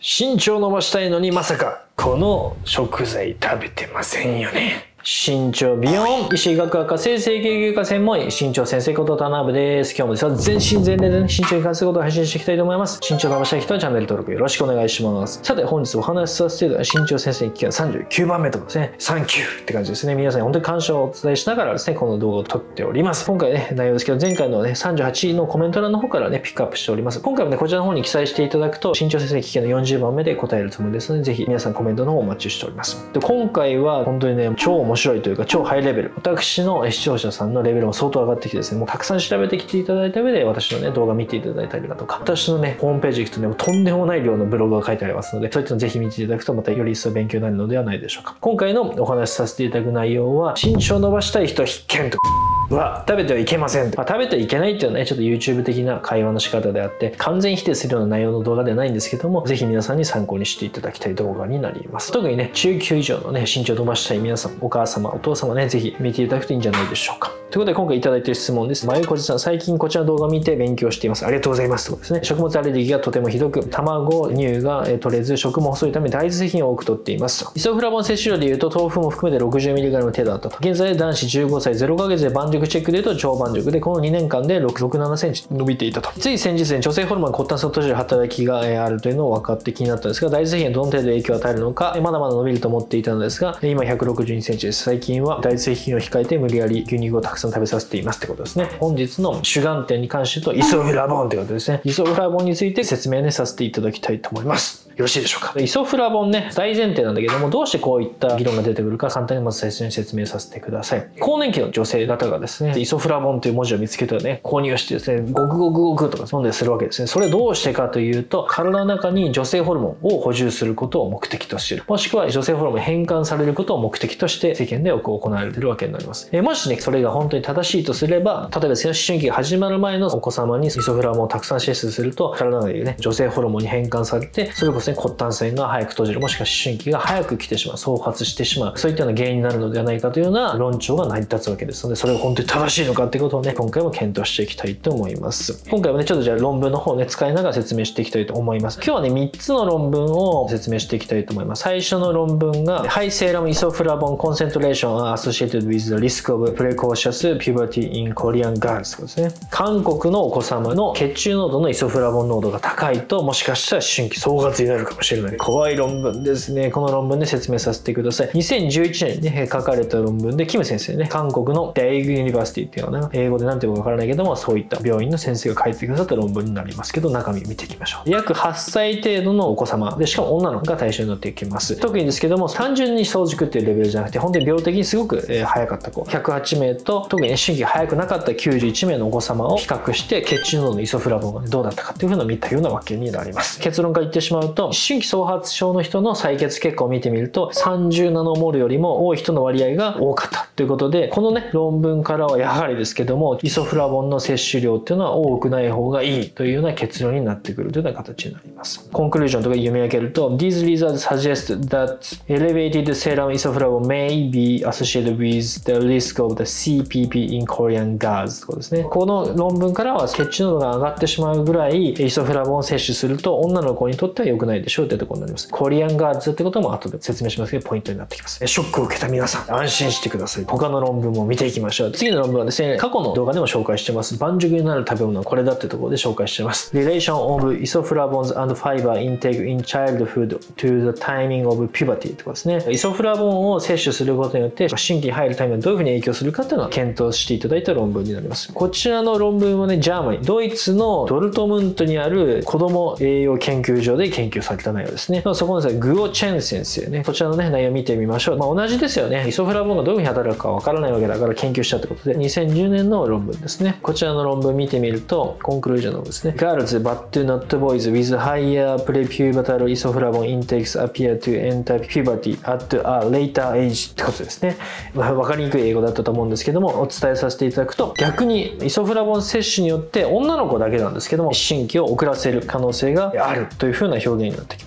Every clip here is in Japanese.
身長伸ばしたいのにまさかこの食材食べてませんよね。身長美容医師学博士整形外科専門医身長先生こと田辺です。今日もですが全身全霊で、身長に関することを配信していきたいと思います。身長伸ばしたい人はチャンネル登録よろしくお願いします。さて本日お話しさせていただいた身長先生に聞きは39番目とかですね、サンキューって感じですね。皆さんに本当に感謝をお伝えしながらですね、この動画を撮っております。今回ね、内容ですけど、前回のね、38のコメント欄の方からね、ピックアップしております。今回もね、こちらの方に記載していただくと、身長先生に聞きの40番目で答えるつもりですので、ぜひ皆さんコメントの方お待ちしております。で、今回は本当にね、超面白いというか、超ハイレベル。私の視聴者さんのレベルも相当上がってきてですね、もうたくさん調べてきていただいた上で、私のね、動画見ていただいたりだとか、私のね、ホームページ行くとね、とんでもない量のブログが書いてありますので、そういったのぜひ見ていただくと、またより一層勉強になるのではないでしょうか。今回のお話しさせていただく内容は、身長を伸ばしたい人必見と。食べてはいけません。食べてはいけないっていうのはね、ちょっと YouTube 的な会話の仕方であって、完全否定するような内容の動画ではないんですけども、ぜひ皆さんに参考にしていただきたい動画になります。特にね、中級以上のね、身長を伸ばしたい皆さん、お母様、お父様ね、ぜひ見ていただくといいんじゃないでしょうか。ということで、今回いただいている質問です。まゆこじさん、最近こちらの動画を見て勉強しています。ありがとうございます。ということですね。食物アレルギーがとてもひどく、卵、乳が取れず、食も細いため大豆製品を多く取っています。イソフラボン摂取量でいうと、豆腐も含めて 60mg 程度だったと。現在、男子15歳0ヶ月で盤熟チェックでいうと、超盤熟で、この2年間で67センチ伸びていたと。つい先日に女性ホルモン骨端素を閉じる働きがあるというのを分かって気になったんですが、大豆製品がどの程度影響を与えるのか、まだまだ伸びると思っていたのですが、今162センチです。最近は大豆製品を控えて無理やり牛肉をたくさん食べさせていますってことですね。本日の主眼点に関して言うと、イソフラボンということですね。イソフラボンについて説明ね、させていただきたいと思います。よろしいでしょうか。イソフラボンね、大前提なんだけども、どうしてこういった議論が出てくるか、簡単にまず最初に説明させてください。更年期の女性方がですね、イソフラボンという文字を見つけたらね、購入してですね、ゴクゴクゴクとか飲んでするわけですね。それどうしてかというと、体の中に女性ホルモンを補充することを目的としている。もしくは女性ホルモンに変換されることを目的として世間でよく行われているわけになります。もしね、それが本当に正しいとすれば、例えばですね、思春期が始まる前のお子様にイソフラボンをたくさん摂取すると、体の中でね、女性ホルモンに変換されて、それこそね、骨端線が早く閉じる、もしくは思春期が早く来てしまう、早発してしまう、そういったような原因になるのではないかというような論調が成り立つわけですので、それが本当に正しいのかってことをね、今回も検討していきたいと思います。今回はね、ちょっとじゃあ論文の方をね、使いながら説明していきたいと思います。今日はね、3つの論文を説明していきたいと思います。最初の論文が、ハイセーラムイソフラボンコンセントレーション are associated with the risk of precocious puberty in Korean girls ですね。韓国のお子様の血中濃度のイソフラボン濃度が高いと、もしかしたら思春期総括になるかもしれない。怖い論文ですね。この論文で説明させてください。2011年にね、書かれた論文で、キム先生ね、韓国のデイグユニバーシティっていうのはね、英語で何ていうかわからないけども、そういった病院の先生が書いてくださった論文になりますけど、中身見ていきましょう。約8歳程度のお子様で、しかも女の子が対象になっていきます。特にですけども、単純に早熟っていうレベルじゃなくて、本当に病的にすごく早かった子108名と、特に思春期が早くなかった91名のお子様を比較して、血中濃度のイソフラボンがどうだったかっていう風なのを見たようなわけになります。結論から言ってしまうと、思春期早発症の人の採血結果を見てみると、30ナノモルよりも多い人の割合が多かったということで、このね、論文からはやはりですけども、イソフラボンの摂取量っていうのは多くない方がいいというような結論になってくるというような形になります。コンクルージョンとか読み上げると、These results suggest that elevated serum isoflavone may be associated with the risk of the CPP in Korean girls ということですね。この論文からは血中濃度が上がってしまうぐらいイソフラボンを摂取すると女の子にとっては良くないでしょうというところになります。コリアンガールズってことも後で説明しますけど、ポイントになってきます。ショックを受けた皆さん、安心してください。他の論文も見ていきましょう。次の論文はですね、過去の動画でも紹介してます。盤熟になる食べ物はこれだってところで紹介してます。Relation of isoflavones and fiber intake in childhood to the timing of puberty ってことですね。イソフラボンを摂取することによって思春期に入るタイミングがどういうふうに影響するかっていうのを検討していただいた論文になります。こちらの論文はね、ジャーマニー、ドイツのドルトムントにある子供栄養研究所で研究された内容ですね。そこのですね、グオチェン先生ね、こちらのね、内容を見てみましょう。同じですよね。イソフラボンがどういうふうに働くかわからないわけだから研究したってことで、2010年の論文ですね。こちらの論文見てみると、コンクルージョンのですね、Girls but not boys with higher prepubertal isoflavone intakes appear to enter puberty at a later age ってことですね。わかりにくい英語だったと思うんですけども、お伝えさせていただくと、逆にイソフラボン摂取によって女の子だけなんですけども、思春期を遅らせる可能性があるというふうな表現になってきます。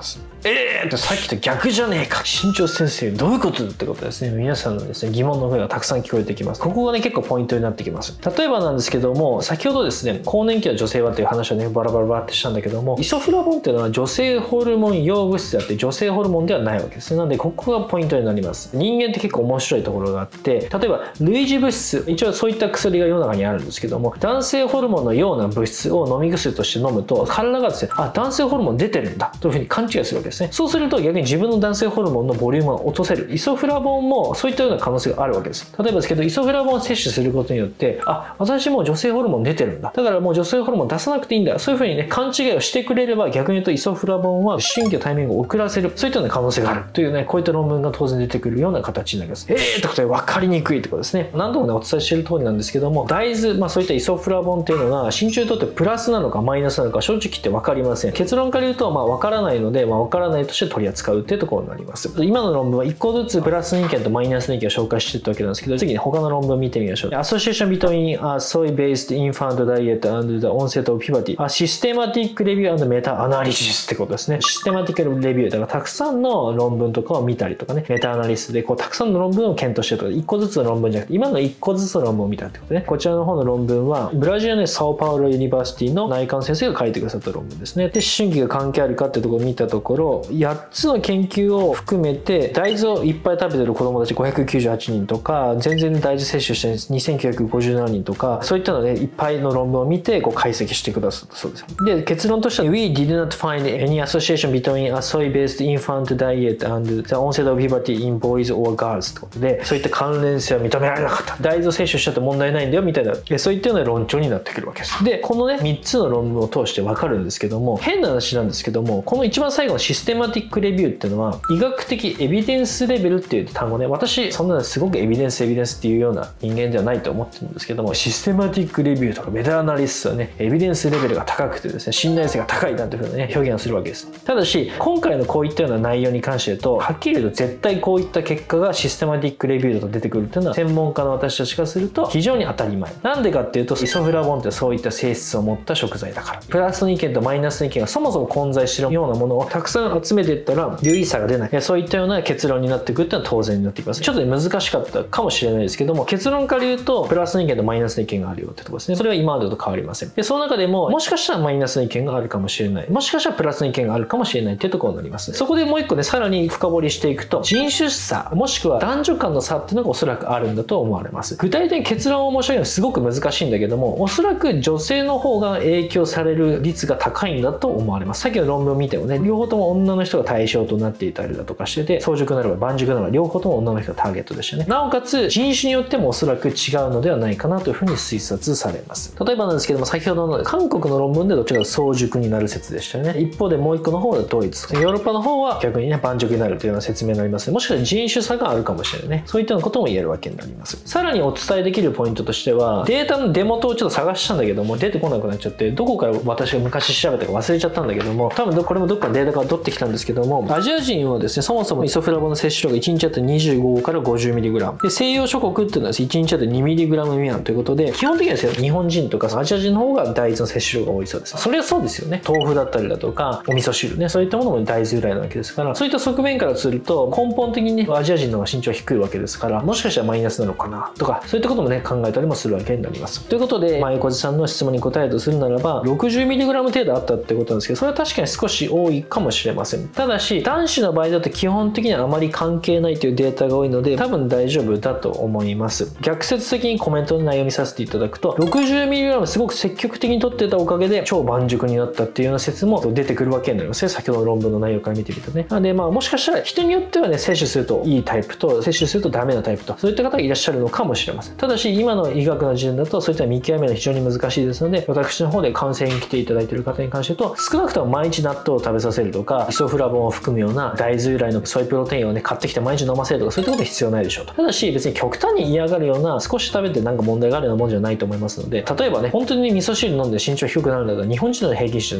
ます。ってさっきと逆じゃねえか、新潮先生どういうことだってことですね。皆さんのですね疑問の声がたくさん聞こえてきます。ここがね結構ポイントになってきます。例えばなんですけども、先ほどですね更年期の女性はという話をねバラバラってしたんだけども、イソフラボンっていうのは女性ホルモン用物質であって女性ホルモンではないわけですね。なのでここがポイントになります。人間って結構面白いところがあって、例えば類似物質、一応そういった薬が世の中にあるんですけども、男性ホルモンのような物質を飲み薬として飲むと体がですね、男性ホルモン出てるんだというふうに勘違いするわけですね。そうすると逆に自分の男性ホルモンのボリュームを落とせる。イソフラボンもそういったような可能性があるわけです。例えばですけど、イソフラボンを摂取することによって、私も女性ホルモン出てるんだ、だからもう女性ホルモン出さなくていいんだ、そういうふうにね勘違いをしてくれれば、逆に言うとイソフラボンは新規のタイミングを遅らせる、そういったような可能性があるというね、こういった論文が当然出てくるような形になります。ってことで分かりにくいってことですね。何度もねお伝えしている通りなんですけども、大豆、そういったイソフラボンっていうのが身長にとってプラスなのかマイナスなのか正直言って分かりません。結論から言うと分からないので、分からないとして取り扱うっていうところになります。今の論文は1個ずつプラス人間とマイナス人間を紹介していったわけなんですけど、次に他の論文を見てみましょう。Association between soy-based infant diet and the onset of puberty, systematic review and meta-analysis ってことですね。システマティックレビューだからたくさんの論文とかを見たりとかね、メタアナリスでたくさんの論文を検討してるとか、1個ずつの論文じゃなくて今の1個ずつの論文を見たってことね。こちらの方の論文はブラジルのサオパウロユニバーシティの内科の先生が書いてくださった論文ですね。で、思春期が関係あるかっていうところを見たところ、8つの研究を含めて大豆をいっぱい食べてる子供たち598人とか、全然大豆摂取して2957人とか、そういったのでいっぱいの論文を見て解析してくださったそうです。で、結論としては We did not find any association between a soy-based infant diet and the onset of puberty in boys or girls ってことで、そういった関連性は認められなかった、大豆を摂取しちゃって問題ないんだよみたいな、そういったような論調になってくるわけです。で、このね3つの論文を通して分かるんですけども、変な話なんですけども、この一番最後のシステマティックレビューっていうのは医学的エビデンスレベルっていう単語ね、私そんなすごくエビデンスっていうような人間ではないと思ってるんですけども、システマティックレビューとかメタアナリスはねエビデンスレベルが高くてですね、信頼性が高いなんていうふうなね表現をするわけです。ただし今回のこういったような内容に関して言うと、はっきり言うと絶対こういった結果がシステマティックレビューだと出てくるっていうのは、専門家の私たちからすると非常に当たり前なんでかっていうと、イソフラボンってそういった性質を持った食材だから。プラスの意見とマイナスの意見がそもそも混在しているようなものをたくさん集めていったら有意差が出ない、そういったような結論になっていくっていうのは当然になってきます。ちょっと難しかったかもしれないですけども、結論から言うとプラスの意見とマイナスの意見があるよってところですね。それは今までと変わりません。で、その中でももしかしたらマイナスの意見があるかもしれない、もしかしたらプラスの意見があるかもしれないっていうところになります。そこでもう一個ねさらに深掘りしていくと、人種差もしくは男女間の差っていうのがおそらくあるんだと思われます。具体的に結論を面白いのはすごく難しいんだけども、おそらく女性の方が影響される率が高いんだと思われます。さっきの論文を見てもね、両方とも女の人が対象となっていたりだとかしてて、早熟ならば晩熟ならば両方とも女の人がターゲットでしたね。なおかつ人種によってもおそらく違うのではないかなというふうに推察されます。例えばなんですけども、先ほどの韓国の論文でどちらか早熟になる説でしたよね。一方でもう一個の方はドイツ、ヨーロッパの方は逆にね晩熟になるというような説明になります。もしかしたら人種差があるかもしれないね。そういったようなことも言えるわけになります。さらにお伝えできるポイントとしては、データの出元をちょっと探したんだけども出てこなくなっちゃって、どこから私が昔調べたか忘れちゃったんだけども、多分これもどっかのデータから取ってきたんですけども、アジア人はですねそもそもイソフラボンの摂取量が1日あたり25から 50mg で、西洋諸国っていうのは1日あたり 2mg 未満ということで、基本的にはですね日本人とかアジア人の方が大豆の摂取量が多いそうです。それはそうですよね。豆腐だったりだとかお味噌汁ね、そういったものも大豆由来なわけですから、そういった側面からすると根本的にねアジア人の方が身長低いわけですから、もしかしたらマイナスなのかなとか、そういったこともね考えたりもするわけになります。ということで前小路さんの質問に答えるとするならば 60mg 程度あったってことなんですけど、それは確かに少し多いかもしれません。ただし男子の場合だと基本的にはあまり関係ないというデータが多いので多分大丈夫だと思います。逆説的にコメントの内容を見させていただくと、 60mg すごく積極的に取ってたおかげで超晩熟になったっていうような説も出てくるわけになりますね。先ほどの論文の内容から見てみるとね。なのでもしかしたら人によってはね摂取するといいタイプと摂取するとダメなタイプと、そういった方がいらっしゃるのかもしれません。ただし今の医学の時点だとそういった見極めが非常に難しいですので、私の方でカウンセリングに来ていただいている方に関して言うと、少なくとも毎日納豆を食べさせるとか、イソフラボンを含むような大豆由来のソイプロテインをね買ってきて毎日飲ませるとか、そういったことは必要ないでしょうと。ただし別に極端に嫌がるような少し食べてなんか問題があるようなもんじゃないと思いますので、例えばね本当に味噌汁飲んで身長低くなるんだったら日本人の平均値でもっ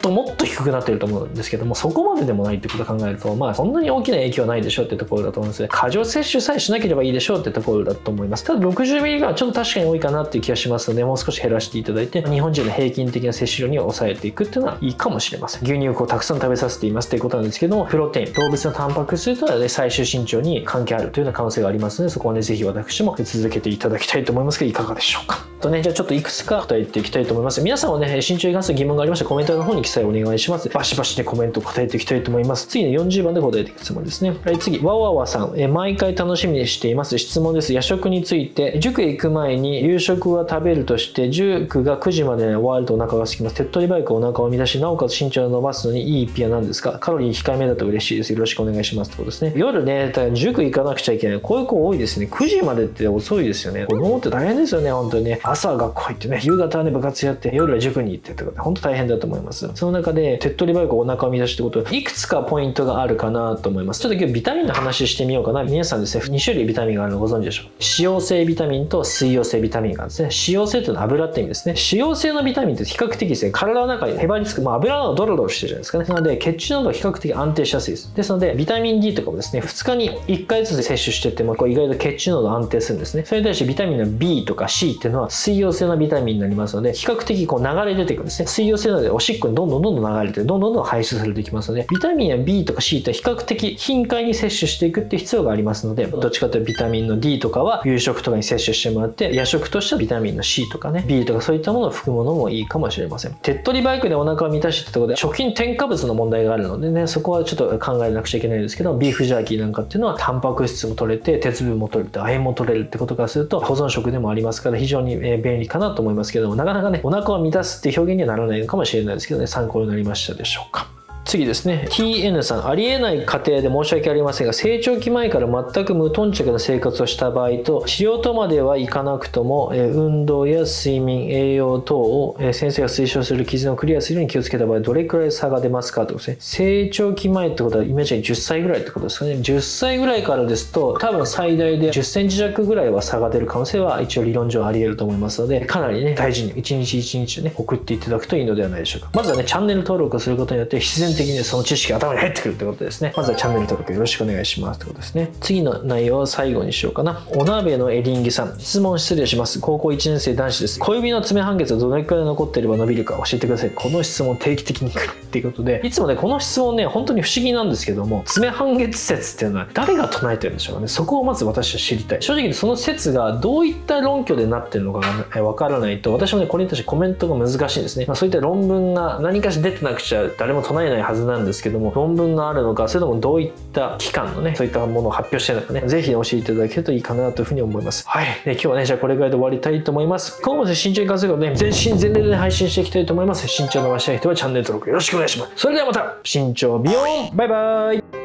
もっと低くなってると思うんですけども、そこまででもないってことを考えると、まあそんなに大きな影響はないでしょうってところだと思うんですね。過剰摂取さえしなければいいでしょうってところだと思います。ただ 60mg はちょっと確かに多いかなっていう気がしますので、もう少し減らしていただいて、日本人の平均的な摂取量に抑えていくっていうのはいいかもしれません。牛乳をたくさん食べさせていますっていうことなんですけども、プロテイン、動物のタンパク質というのは、ね、最終身長に関係あるというような可能性がありますので、そこはね、ぜひ私も続けていただきたいと思いますけど、いかがでしょうか。とね、じゃあちょっといくつか答えていきたいと思います。皆さんはね、身長に関する疑問がありましたらコメントの方に記載お願いします。バシバシでコメント答えていきたいと思います。次の40番で答えていくつもりですね。はい、次、わわわさん、毎回楽しみにしています。質問です。夜食について、塾へ行く前に夕食は食べるとして、塾が9時まで終わるとお腹が空きます。手っ取り早くお腹を乱し、なおかつ身長を伸ばすのにいい一品は何ですか？カロリー控えめだと嬉しいです。よろしくお願いしますってことですね。夜ね、塾行かなくちゃいけない。こういう子多いですね。9時までって遅いですよね。子供って大変ですよね、本当にね。朝学校行ってね、夕方はね、部活やって、夜は塾に行ってってことで、本当大変だと思います。その中で、手っ取り早くお腹を乱しってこと、いくつかポイントがあるかなと思います。ちょっと今日ビタミンの話してみようかな。皆さんですね、2種類ビタミンがあるのご存知でしょう。脂溶性ビタミンと水溶性ビタミンがあるんですね。脂溶性というのは油って意味ですね。脂溶性のビタミンって比較的ですね、体の中にへばりつく、油のドロドロしてるじゃないですかね。なので、血中濃度は比較的安定しやすいです。ですので、ビタミン D とかもですね、2日に1回ずつ摂取していっても、意外と血中濃度安定するんですね。それに対してビタミンの B とか C っていうのは水溶性のビタミンになりますので、比較的流れ出てくるんですね。水溶性なので、おしっこにどんどん流れて、どんどん排出されていきますので、ビタミンや B とか C って比較的頻回に摂取していくっていう必要がありますので、どっちかというとビタミンの D とかは夕食とかに摂取してもらって、夜食としてはビタミンの C とかね、B とかそういったものを含むのもいいかもしれません。手っ取り早くでお腹を満たしてってところで、食品添加物の問題があるのでね、そこはちょっと考えなくちゃいけないんですけど、ビーフジャーキーなんかっていうのはタンパク質も取れて、鉄分も取れて、亜鉛も取れるってことからすると、保存食でもありますから非常に便利かなと思いますけども、なかなかね、お腹を満たすっていう表現にはならないのかもしれないですけどね、参考になりましたでしょうか。次ですね。TN さん、ありえない過程で申し訳ありませんが、成長期前から全く無頓着な生活をした場合と、治療とまではいかなくとも、運動や睡眠、栄養等を、先生が推奨する基準をクリアするように気をつけた場合、どれくらい差が出ますかとですね。成長期前ってことは、イメージは10歳ぐらいってことですかね。10歳ぐらいからですと、多分最大で10センチ弱ぐらいは差が出る可能性は一応理論上あり得ると思いますので、かなりね、大事に1日1日ね、送っていただくといいのではないでしょうか。まずはね、チャンネル登録をすることによって、必然的にその知識が頭に入ってくるってことですね。まずはチャンネル登録よろしくお願いしますってことですね。次の内容は最後にしようかな。お鍋のエリンギさん。質問失礼します。高校1年生男子です。小指の爪半月はどれくらい残っていれば伸びるか教えてください。この質問定期的に来るっていうことで、いつもね、この質問ね、本当に不思議なんですけども、爪半月説っていうのは誰が唱えてるんでしょうかね。そこをまず私は知りたい。正直その説がどういった論拠でなってるのかがわからないと、私もね、これに対してコメントが難しいんですね。そういった論文が何かしら出てなくちゃ誰も唱えないはずなんですけども、論文があるのか、それともどういった機関のね、そういったものを発表してるのかね、ぜひ教えていただけるといいかなというふうに思います。はい。今日はね、じゃあこれぐらいで終わりたいと思います。今後も身長に関することね、全身全霊で配信していきたいと思います。身長伸ばしたい人はチャンネル登録よろしくお願いします。それではまた、身長ビヨーンバイバーイ。